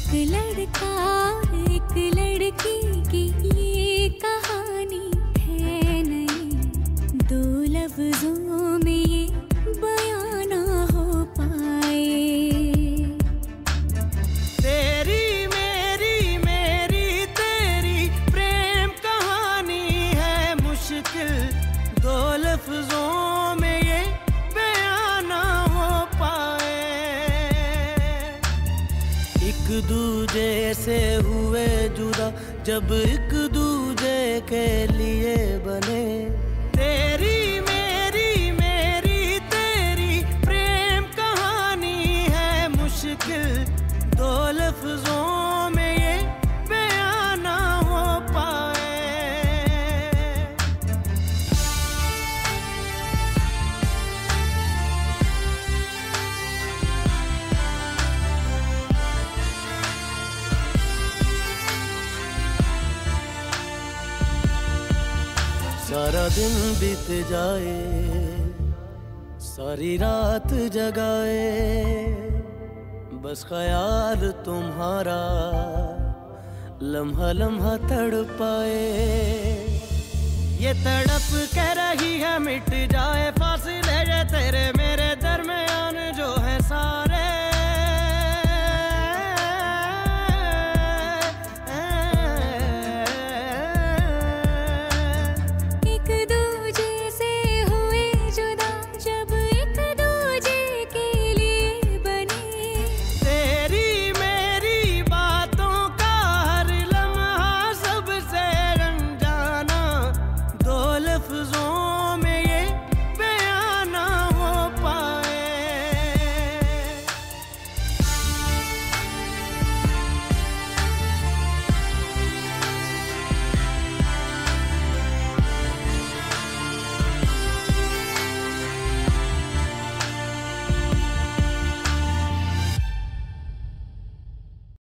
लड़का एक लड़की की ये कहानी है नहीं, दो लफ्जों में ये बयां ना हो पाए। तेरी मेरी मेरी तेरी प्रेम कहानी है मुश्किल, दो लफ्जों में ये बयां ना हो पाए। एक दूजे से हुए जुदा जब एक दूजे के लिए बने। तेरी मेरी मेरी तेरी प्रेम कहानी है मुश्किल, दो लफ्जों में ये बयां ना हो पाए। सारा दिन बीत जाए, सारी रात जगाए, बस ख्याल तुम्हारा लम्हा लम्हा तड़पाए। ये तड़प कह रही है मिट जाए फासले ये तेरे मेरे दरमियान जो